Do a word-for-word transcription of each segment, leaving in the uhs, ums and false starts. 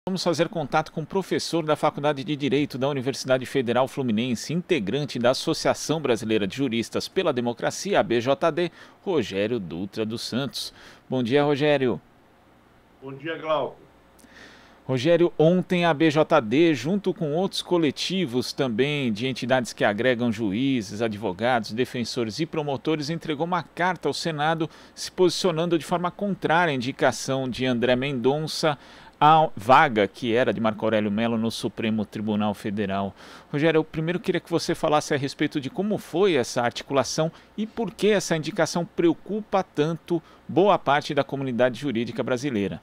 Vamos fazer contato com o professor da Faculdade de Direito da Universidade Federal Fluminense, integrante da Associação Brasileira de Juristas pela Democracia, A B J D, Rogério Dutra dos Santos. Bom dia, Rogério. Bom dia, Glauco. Rogério, ontem a B J D, junto com outros coletivos também de entidades que agregam juízes, advogados, defensores e promotores, entregou uma carta ao Senado se posicionando de forma contrária à indicação de André Mendonça à vaga que era de Marco Aurélio Mello no Supremo Tribunal Federal. Rogério, eu primeiro queria que você falasse a respeito de como foi essa articulação e por que essa indicação preocupa tanto boa parte da comunidade jurídica brasileira.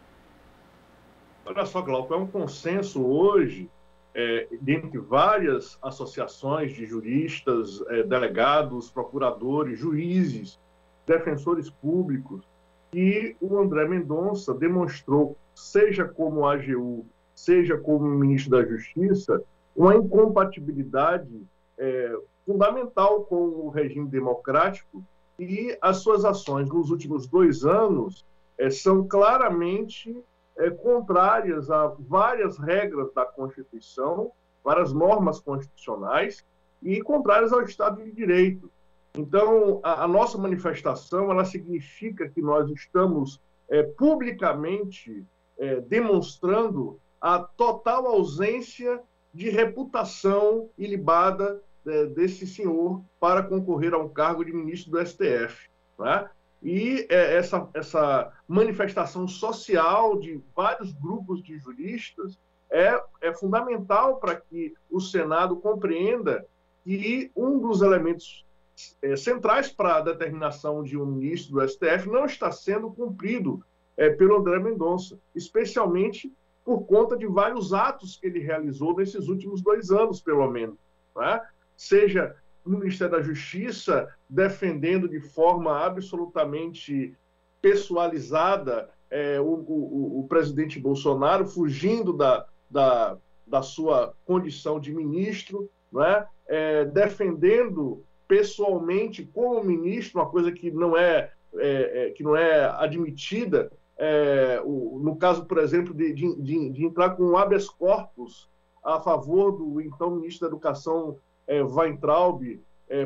Olha só, Glauco, é um consenso hoje, é, dentre várias associações de juristas, é, delegados, procuradores, juízes, defensores públicos, que o André Mendonça demonstrou, seja como A G U, seja como ministro da Justiça, uma incompatibilidade é, fundamental com o regime democrático, e as suas ações nos últimos dois anos é, são claramente é, contrárias a várias regras da Constituição, várias normas constitucionais, e contrárias ao Estado de Direito. Então, a, a nossa manifestação, ela significa que nós estamos é, publicamente é, demonstrando a total ausência de reputação ilibada é, desse senhor para concorrer a um cargo de ministro do S T F, né? E é, essa, essa manifestação social de vários grupos de juristas é, é fundamental para que o Senado compreenda que um dos elementos é, centrais para a determinação de um ministro do S T F não está sendo cumprido é, pelo André Mendonça, especialmente por conta de vários atos que ele realizou nesses últimos dois anos, pelo menos, né? Seja no Ministério da Justiça, defendendo de forma absolutamente pessoalizada é, o, o, o presidente Bolsonaro, fugindo da, da, da sua condição de ministro, né? É, defendendo pessoalmente como ministro, uma coisa que não é, é, é, que não é admitida, é, o, no caso, por exemplo, de, de, de, de entrar com um habeas corpus a favor do então ministro da Educação, É, Weintraub, é,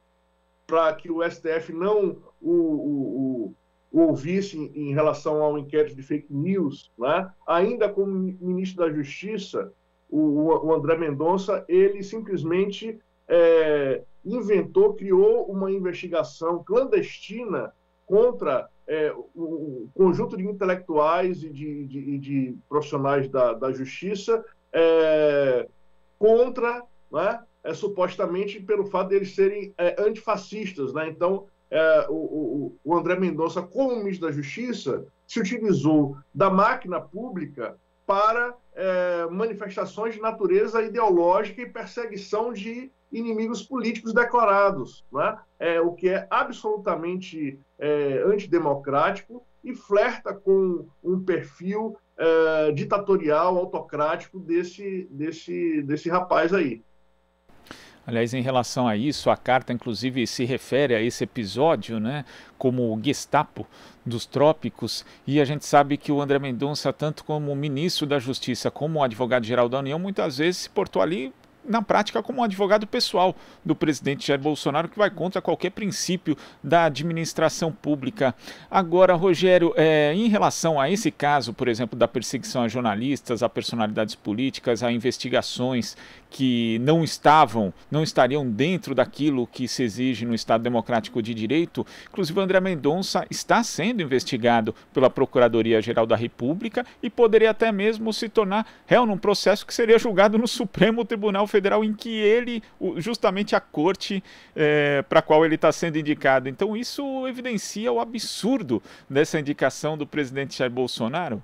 para que o S T F não o, o, o ouvisse em, em relação ao inquérito de fake news, né? Ainda como ministro da Justiça, o, o André Mendonça, ele simplesmente é, inventou, criou uma investigação clandestina contra é, um conjunto de intelectuais e de, de, de profissionais da, da Justiça é, contra, né? É, supostamente pelo fato de eles serem é, antifascistas, né? Então, é, o, o, o André Mendonça, como ministro da Justiça, se utilizou da máquina pública para é, manifestações de natureza ideológica e perseguição de inimigos políticos declarados, né? É, o que é absolutamente é, antidemocrático e flerta com um perfil é, ditatorial, autocrático desse, desse, desse rapaz aí. Aliás, em relação a isso, a carta inclusive se refere a esse episódio, né, como o Gestapo dos trópicos, e a gente sabe que o André Mendonça, tanto como ministro da Justiça como o advogado-geral da União, muitas vezes se portou ali na prática como um advogado pessoal do presidente Jair Bolsonaro, que vai contra qualquer princípio da administração pública. Agora, Rogério, é, em relação a esse caso, por exemplo, da perseguição a jornalistas, a personalidades políticas, a investigações que não estavam, não estariam dentro daquilo que se exige no Estado Democrático de Direito, inclusive o André Mendonça está sendo investigado pela Procuradoria-Geral da República e poderia até mesmo se tornar réu num processo que seria julgado no Supremo Tribunal Federal, em que ele, justamente a corte é, para a qual ele está sendo indicado. Então isso evidencia o absurdo dessa indicação do presidente Jair Bolsonaro.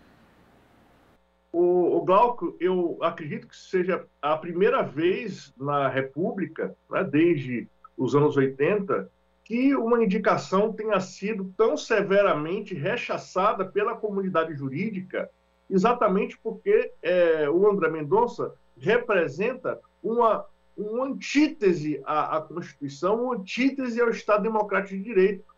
O, o Glauco, eu acredito que seja a primeira vez na República, né, desde os anos oitenta, que uma indicação tenha sido tão severamente rechaçada pela comunidade jurídica, exatamente porque é, o André Mendonça representa uma, uma antítese à, à Constituição, uma antítese ao Estado Democrático de Direito.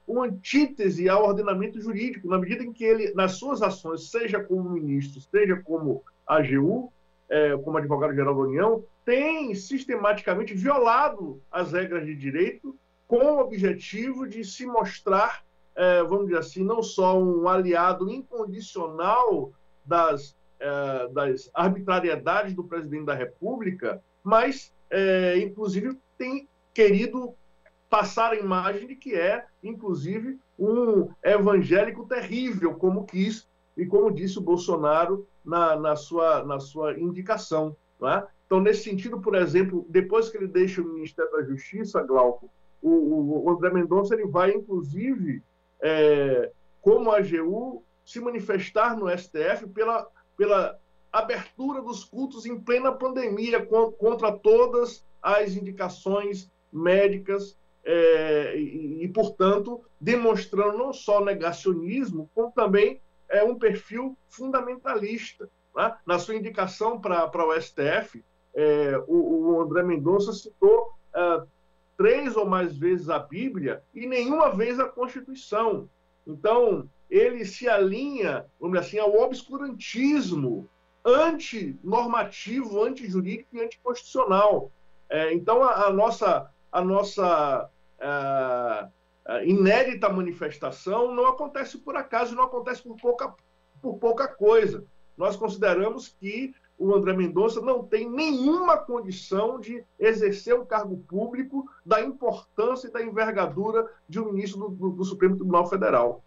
uma antítese ao ordenamento jurídico, na medida em que ele, nas suas ações, seja como ministro, seja como A G U, é, como advogado-geral da União, tem sistematicamente violado as regras de direito com o objetivo de se mostrar, é, vamos dizer assim, não só um aliado incondicional das, é, das arbitrariedades do presidente da República, mas, é, inclusive, tem querido passar a imagem de que é, inclusive, um evangélico terrível, como quis e como disse o Bolsonaro na, na, sua, na sua indicação. Não é? Então, nesse sentido, por exemplo, depois que ele deixa o Ministério da Justiça, Glauco, o, o André Mendonça ele vai, inclusive, é, como A G U, se manifestar no S T F pela, pela abertura dos cultos em plena pandemia, contra todas as indicações médicas, é, e, e, portanto, demonstrando não só negacionismo, como também é, um perfil fundamentalista. Né? Na sua indicação para o S T F, é, o, o André Mendonça citou é, três ou mais vezes a Bíblia e nenhuma vez a Constituição. Então, ele se alinha, vamos dizer assim, ao obscurantismo antinormativo, antijurídico e anticonstitucional. É, então, a, a nossa, a nossa a, a inédita manifestação não acontece por acaso, não acontece por pouca, por pouca coisa. Nós consideramos que o André Mendonça não tem nenhuma condição de exercer um cargo público da importância e da envergadura de um ministro do, do, do Supremo Tribunal Federal.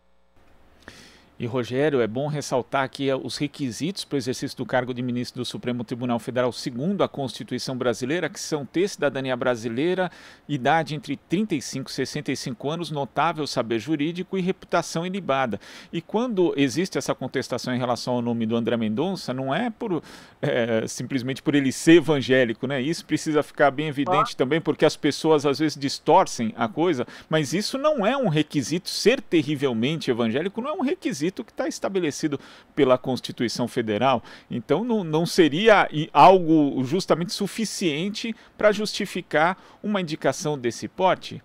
E, Rogério, é bom ressaltar aqui os requisitos para o exercício do cargo de ministro do Supremo Tribunal Federal segundo a Constituição brasileira, que são ter cidadania brasileira, idade entre trinta e cinco e sessenta e cinco anos, notável saber jurídico e reputação ilibada. E quando existe essa contestação em relação ao nome do André Mendonça, não é por é, simplesmente por ele ser evangélico, né? Isso precisa ficar bem evidente também, porque as pessoas às vezes distorcem a coisa, mas isso não é um requisito, ser terrivelmente evangélico não é um requisito que está estabelecido pela Constituição Federal. Então não, não seria algo justamente suficiente para justificar uma indicação desse porte?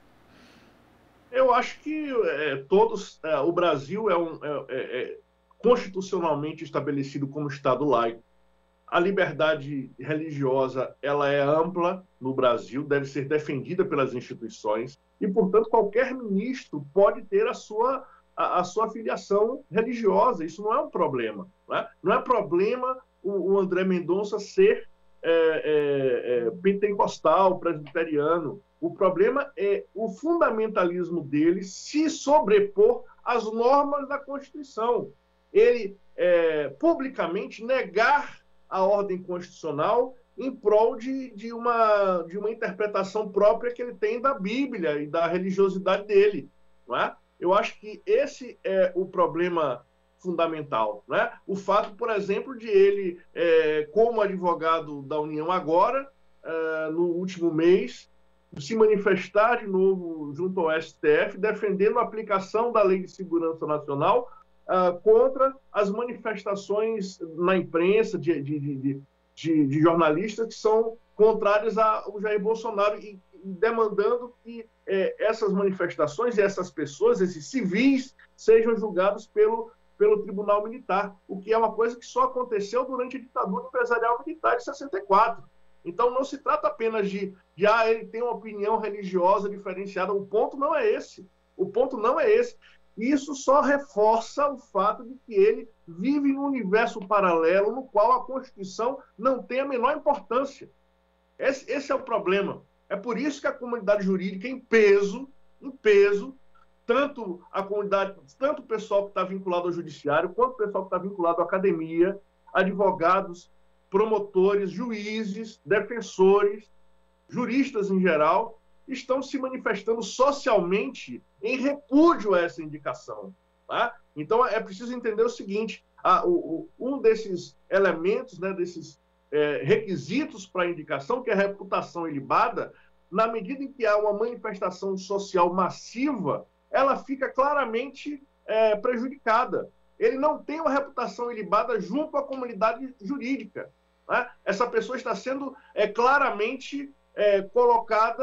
Eu acho que é, todos, é, o Brasil é, um, é, é constitucionalmente estabelecido como Estado laico. A liberdade religiosa ela é ampla no Brasil, deve ser defendida pelas instituições e, portanto, qualquer ministro pode ter a sua A, a sua filiação religiosa, isso não é um problema. Né? Não é problema o, o André Mendonça ser é, é, é, pentecostal, presbiteriano. O problema é o fundamentalismo dele se sobrepor às normas da Constituição. Ele é, publicamente negar a ordem constitucional em prol de, de, uma, de uma interpretação própria que ele tem da Bíblia e da religiosidade dele. Não é? Eu acho que esse é o problema fundamental. Né? O fato, por exemplo, de ele, é, como advogado da União agora, é, no último mês, se manifestar de novo junto ao S T F, defendendo a aplicação da Lei de Segurança Nacional é, contra as manifestações na imprensa de, de, de, de, de jornalistas que são contrárias ao Jair Bolsonaro e demandando que eh, essas manifestações e essas pessoas, esses civis, sejam julgados pelo, pelo Tribunal Militar, o que é uma coisa que só aconteceu durante a ditadura empresarial militar de sessenta e quatro. Então, não se trata apenas de, de ah, ele tem uma opinião religiosa diferenciada. O ponto não é esse. O ponto não é esse. Isso só reforça o fato de que ele vive num universo paralelo no qual a Constituição não tem a menor importância. Esse, esse é o problema. É por isso que a comunidade jurídica, em peso, em peso, tanto a comunidade, tanto o pessoal que está vinculado ao judiciário, quanto o pessoal que está vinculado à academia, advogados, promotores, juízes, defensores, juristas em geral, estão se manifestando socialmente em repúdio a essa indicação. Tá? Então, é preciso entender o seguinte, a, o, o, um desses elementos, né, desses É, requisitos para a indicação, que é a reputação ilibada, na medida em que há uma manifestação social massiva, ela fica claramente é, prejudicada. Ele não tem uma reputação ilibada junto à comunidade jurídica. Né? Essa pessoa está sendo é, claramente é, colocada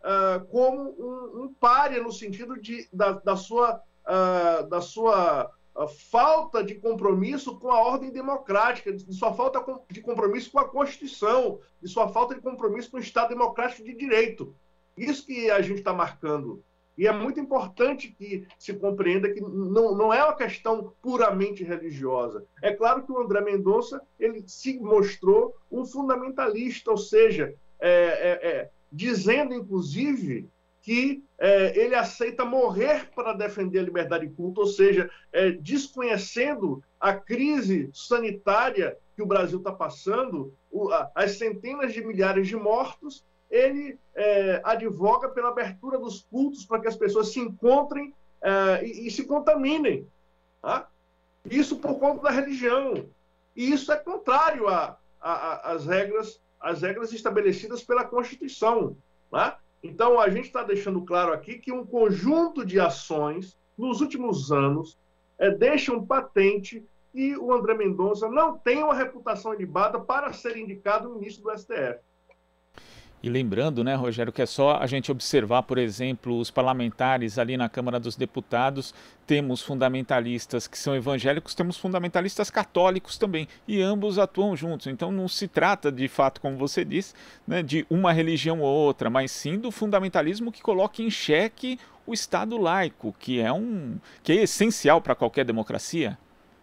uh, como um, um pária no sentido de, da, da sua, uh, da sua uh, falta de compromisso com a ordem democrática, de sua falta de compromisso com a Constituição, de sua falta de compromisso com o Estado democrático de direito. Isso que a gente está marcando. E é muito importante que se compreenda que não, não é uma questão puramente religiosa. É claro que o André Mendonça ele se mostrou um fundamentalista, ou seja, é, é, é, dizendo, inclusive, que é, ele aceita morrer para defender a liberdade de culto, ou seja, é, desconhecendo a crise sanitária que o Brasil está passando, o, a, as centenas de milhares de mortos, ele é, advoga pela abertura dos cultos para que as pessoas se encontrem é, e, e se contaminem. Tá? Isso por conta da religião. E isso é contrário às regras, às regras estabelecidas pela Constituição. Tá? Então, a gente está deixando claro aqui que um conjunto de ações, nos últimos anos, é, deixam patente que o André Mendonça não tem uma reputação ilibada para ser indicado ministro do S T F. E lembrando, né, Rogério, que é só a gente observar, por exemplo, os parlamentares ali na Câmara dos Deputados, temos fundamentalistas que são evangélicos, temos fundamentalistas católicos também, e ambos atuam juntos. Então não se trata, de fato, como você disse, né, de uma religião ou outra, mas sim do fundamentalismo que coloca em xeque o Estado laico, que é, um, que é essencial para qualquer democracia.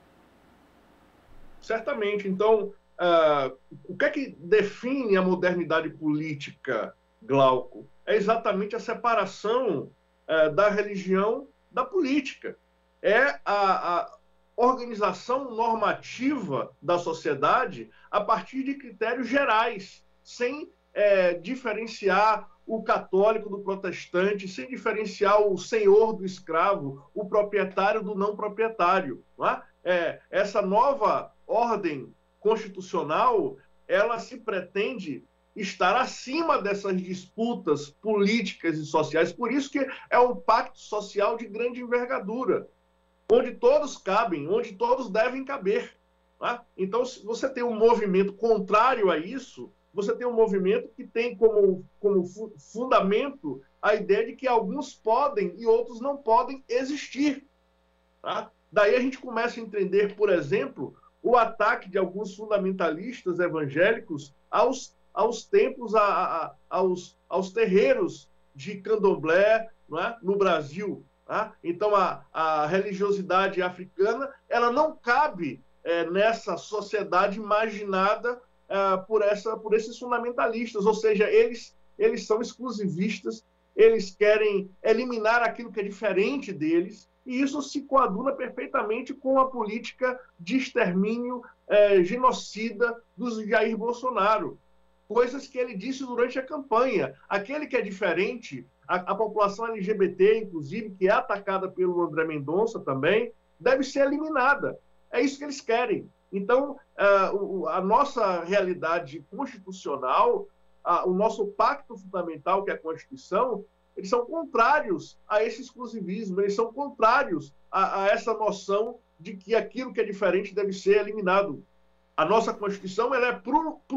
Certamente. Então, Uh, o que é que define a modernidade política, Glauco? É exatamente a separação uh, da religião da política. É a, a organização normativa da sociedade a partir de critérios gerais, sem é, diferenciar o católico do protestante, sem diferenciar o senhor do escravo, o proprietário do não proprietário. Não é? É, essa nova ordem constitucional, ela se pretende estar acima dessas disputas políticas e sociais. Por isso que é um pacto social de grande envergadura, onde todos cabem, onde todos devem caber. Tá? Então, se você tem um movimento contrário a isso, você tem um movimento que tem como, como fundamento a ideia de que alguns podem e outros não podem existir. Tá? Daí a gente começa a entender, por exemplo, o ataque de alguns fundamentalistas evangélicos aos, aos templos, a, a, aos, aos terreiros de candomblé, não é? No Brasil. Tá? Então, a, a religiosidade africana ela não cabe é, nessa sociedade imaginada é, por, essa, por esses fundamentalistas, ou seja, eles, eles são exclusivistas, eles querem eliminar aquilo que é diferente deles, e isso se coaduna perfeitamente com a política de extermínio eh, genocida do Jair Bolsonaro. Coisas que ele disse durante a campanha. Aquele que é diferente, a, a população L G B T, inclusive, que é atacada pelo André Mendonça também, deve ser eliminada. É isso que eles querem. Então, uh, a nossa realidade constitucional, uh, o nosso pacto fundamental, que é a Constituição, eles são contrários a esse exclusivismo, eles são contrários a, a essa noção de que aquilo que é diferente deve ser eliminado. A nossa Constituição ela é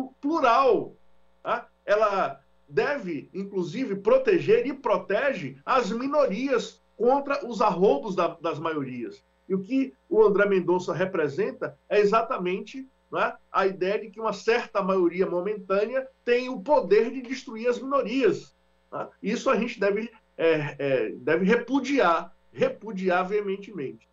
plural. Tá? Ela deve, inclusive, proteger e protege as minorias contra os arroubos da, das maiorias. E o que o André Mendonça representa é exatamente, né, a ideia de que uma certa maioria momentânea tem o poder de destruir as minorias. Tá? Isso a gente deve, é, é, deve repudiar, repudiar veementemente.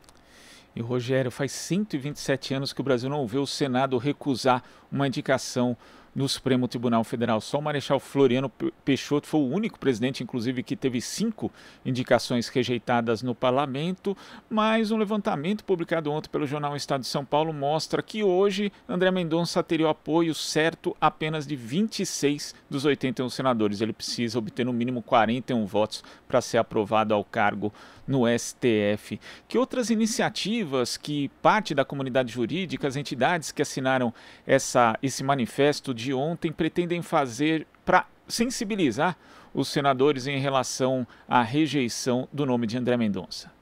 E, Rogério, faz cento e vinte e sete anos que o Brasil não vê o Senado recusar uma indicação no Supremo Tribunal Federal. Só o Marechal Floriano Peixoto foi o único presidente, inclusive, que teve cinco indicações rejeitadas no parlamento, mas um levantamento publicado ontem pelo jornal Estado de São Paulo mostra que hoje André Mendonça teria o apoio certo apenas de vinte e seis dos oitenta e um senadores. Ele precisa obter no mínimo quarenta e um votos para ser aprovado ao cargo no S T F. Que outras iniciativas que parte da comunidade jurídica, as entidades que assinaram essa, esse manifesto de ontem pretendem fazer para sensibilizar os senadores em relação à rejeição do nome de André Mendonça?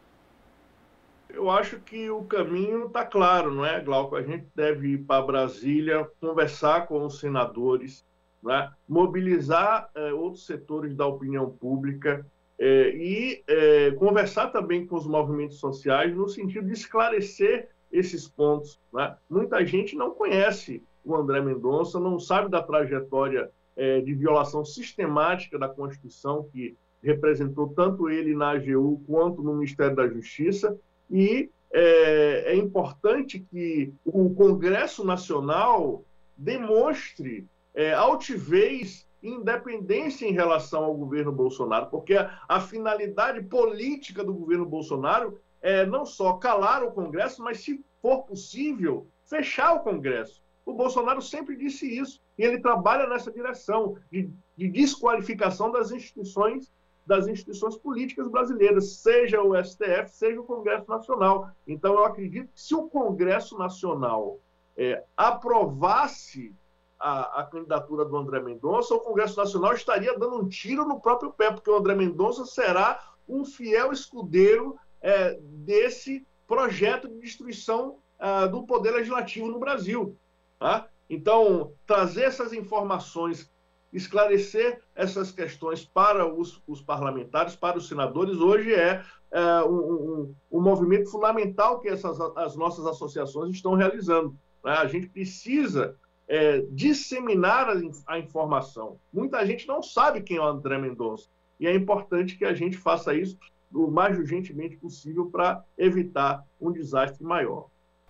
Eu acho que o caminho está claro, não é, Glauco? A gente deve ir para Brasília, conversar com os senadores, né? Mobilizar é, outros setores da opinião pública é, e é, conversar também com os movimentos sociais no sentido de esclarecer esses pontos, né? Muita gente não conhece o André Mendonça, não sabe da trajetória é, de violação sistemática da Constituição que representou tanto ele na A G U quanto no Ministério da Justiça, e é, é importante que o Congresso Nacional demonstre é, altivez e independência em relação ao governo Bolsonaro, porque a, a finalidade política do governo Bolsonaro é não só calar o Congresso, mas, se for possível, fechar o Congresso. O Bolsonaro sempre disse isso, e ele trabalha nessa direção de, de desqualificação das instituições das instituições políticas brasileiras, seja o S T F, seja o Congresso Nacional. Então, eu acredito que se o Congresso Nacional é, aprovasse a, a candidatura do André Mendonça, o Congresso Nacional estaria dando um tiro no próprio pé, porque o André Mendonça será um fiel escudeiro é, desse projeto de destruição ah, do poder legislativo no Brasil. Tá? Então, trazer essas informações, esclarecer essas questões para os, os parlamentares, para os senadores, hoje é, é um, um, um movimento fundamental que essas, as nossas associações estão realizando. Né? A gente precisa é, disseminar a, a informação. Muita gente não sabe quem é o André Mendonça, e é importante que a gente faça isso o mais urgentemente possível para evitar um desastre maior.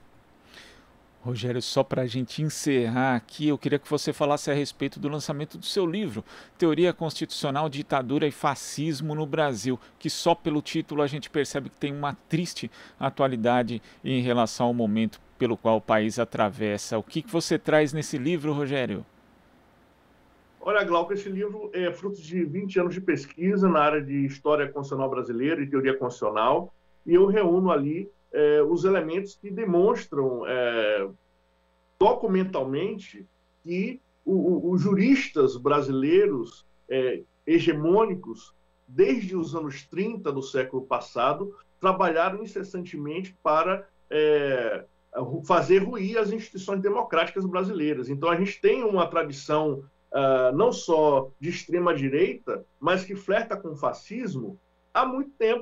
Rogério, só para a gente encerrar aqui, eu queria que você falasse a respeito do lançamento do seu livro, Teoria Constitucional, Ditadura e Fascismo no Brasil, que só pelo título a gente percebe que tem uma triste atualidade em relação ao momento pelo qual o país atravessa. O que, que você traz nesse livro, Rogério? Olha, Glauco, esse livro é fruto de vinte anos de pesquisa na área de História Constitucional Brasileira e Teoria Constitucional, e eu reúno ali É, os elementos que demonstram é, documentalmente que os juristas brasileiros é, hegemônicos, desde os anos trinta do século passado, trabalharam incessantemente para é, fazer ruir as instituições democráticas brasileiras. Então, a gente tem uma tradição uh, não só de extrema-direita, mas que flerta com o fascismo há muito tempo.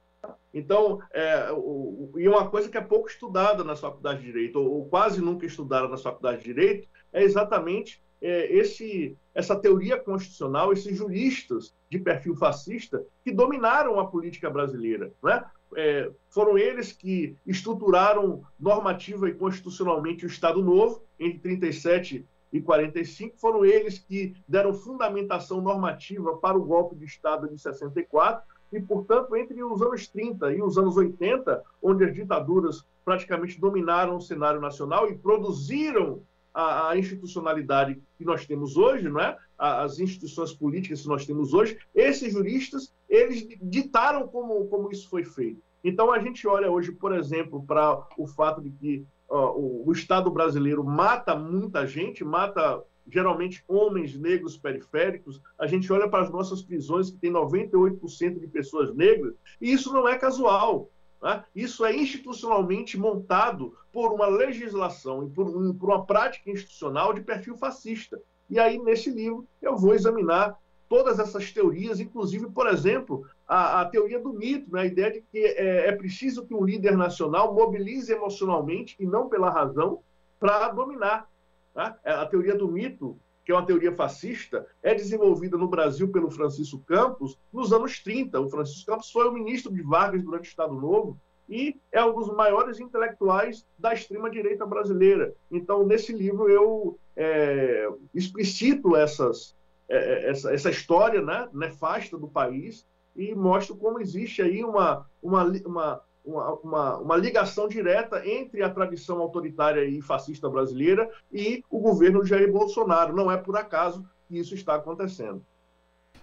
Então, é, o, e uma coisa que é pouco estudada na faculdade de Direito, ou, ou quase nunca estudada na faculdade de Direito, é exatamente é, esse, essa teoria constitucional, esses juristas de perfil fascista que dominaram a política brasileira, né? É, foram eles que estruturaram normativa e constitucionalmente o Estado Novo, entre trinta e sete e quarenta e cinco, foram eles que deram fundamentação normativa para o golpe de Estado de sessenta e quatro, e, portanto, entre os anos trinta e os anos oitenta, onde as ditaduras praticamente dominaram o cenário nacional e produziram a, a institucionalidade que nós temos hoje, não é? As instituições políticas que nós temos hoje, esses juristas, eles ditaram como, como isso foi feito. Então, a gente olha hoje, por exemplo, para o fato de que ó, o, o Estado brasileiro mata muita gente, mata geralmente homens negros periféricos. A gente olha para as nossas prisões, que tem noventa e oito por cento de pessoas negras, e isso não é casual. Né? Isso é institucionalmente montado por uma legislação e por, um, por uma prática institucional de perfil fascista. E aí, nesse livro, eu vou examinar todas essas teorias, inclusive, por exemplo, a, a teoria do mito, né? A ideia de que é, é preciso que um líder nacional mobilize emocionalmente, e não pela razão, para dominar. A teoria do mito, que é uma teoria fascista, é desenvolvida no Brasil pelo Francisco Campos nos anos trinta. O Francisco Campos foi o ministro de Vargas durante o Estado Novo e é um dos maiores intelectuais da extrema-direita brasileira. Então, nesse livro, eu é, explicito essas, é, essa, essa história, né, nefasta do país, e mostro como existe aí uma... uma, uma Uma, uma, uma ligação direta entre a tradição autoritária e fascista brasileira e o governo Jair Bolsonaro. Não é por acaso que isso está acontecendo.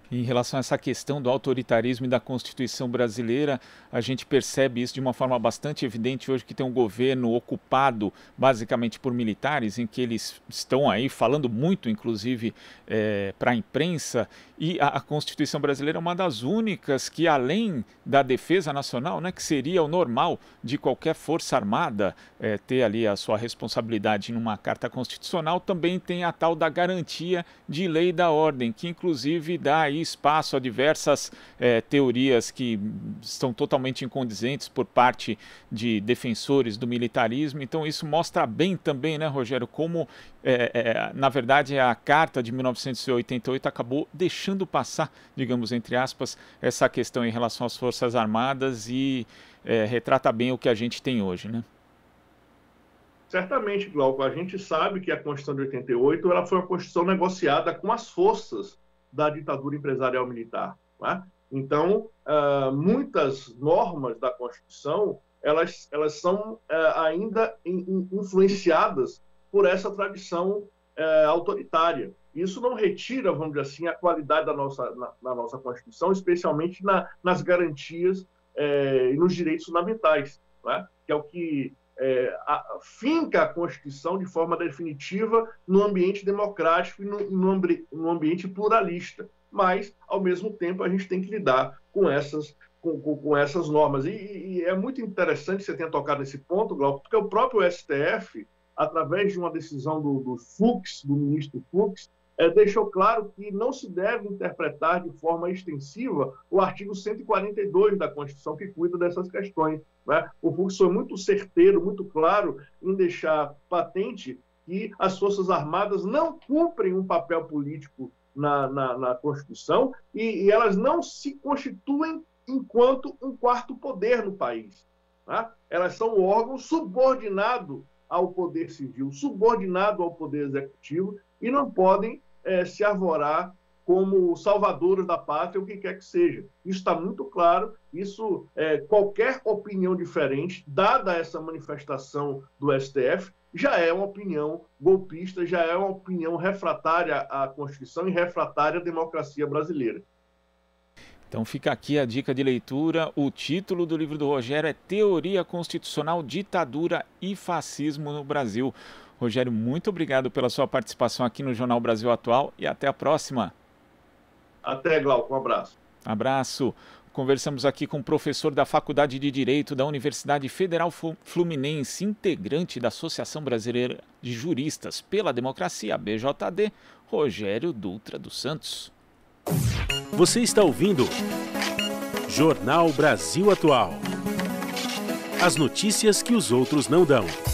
Em relação a essa questão do autoritarismo e da Constituição brasileira, a gente percebe isso de uma forma bastante evidente hoje, que tem um governo ocupado basicamente por militares, em que eles estão aí falando muito, inclusive, é, para a imprensa, e a, a Constituição brasileira é uma das únicas que, além da defesa nacional, né, que seria o normal de qualquer força armada é, ter ali a sua responsabilidade numa carta constitucional, também tem a tal da garantia de lei e da ordem, que inclusive dá aí espaço a diversas eh, teorias que estão totalmente incondizentes por parte de defensores do militarismo. Então isso mostra bem também, né, Rogério, como eh, eh, na verdade a Carta de mil novecentos e oitenta e oito acabou deixando passar, digamos, entre aspas, essa questão em relação às Forças Armadas e eh, retrata bem o que a gente tem hoje, né? Certamente, Glauco, a gente sabe que a Constituição de oitenta e oito ela foi uma Constituição negociada com as forças da ditadura empresarial militar. Né? Então, uh, muitas normas da Constituição elas, elas são uh, ainda in, in, influenciadas por essa tradição uh, autoritária. Isso não retira, vamos dizer assim, a qualidade da nossa, na, na nossa Constituição, especialmente na, nas garantias uh, e nos direitos fundamentais, né? Que é o que É, a, finca a Constituição de forma definitiva no ambiente democrático e no, no, no ambiente pluralista. Mas, ao mesmo tempo, a gente tem que lidar com essas, com, com, com essas normas. E, e é muito interessante que você tenha tocado nesse ponto, Glauco, porque o próprio S T F, através de uma decisão do, do Fux, do ministro Fux, É, deixou claro que não se deve interpretar de forma extensiva o artigo cento e quarenta e dois da Constituição, que cuida dessas questões. Né? O Fux foi muito certeiro, muito claro em deixar patente que as Forças Armadas não cumprem um papel político na, na, na Constituição e, e elas não se constituem enquanto um quarto poder no país. Né? Elas são um órgão subordinado ao poder civil, subordinado ao poder executivo, e não podem é, se arvorar como salvadores da pátria, o que quer que seja. Isso está muito claro, isso, é, qualquer opinião diferente, dada essa manifestação do S T F, já é uma opinião golpista, já é uma opinião refratária à Constituição e refratária à democracia brasileira. Então fica aqui a dica de leitura. O título do livro do Rogério é Teoria Constitucional, Ditadura e Fascismo no Brasil. Rogério, muito obrigado pela sua participação aqui no Jornal Brasil Atual e até a próxima. Até, Glauco. Um abraço. Abraço. Conversamos aqui com o professor da Faculdade de Direito da Universidade Federal Fluminense, integrante da Associação Brasileira de Juristas pela Democracia, B J D, Rogério Dutra dos Santos. Você está ouvindo Jornal Brasil Atual. As notícias que os outros não dão.